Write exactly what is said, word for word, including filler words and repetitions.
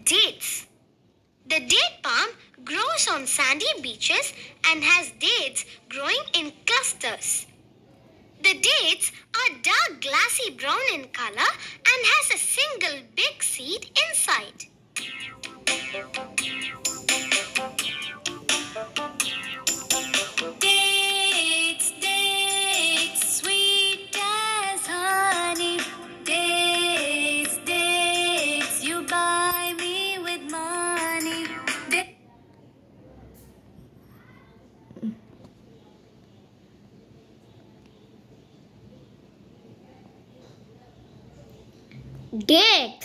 Dates. The date palm grows on sandy beaches and has dates growing in clusters. The dates are dark glassy brown in color and has a single big seed inside. Dates, dates, sweet as honey. Dates, dates, you buy me with money. Da- Dates.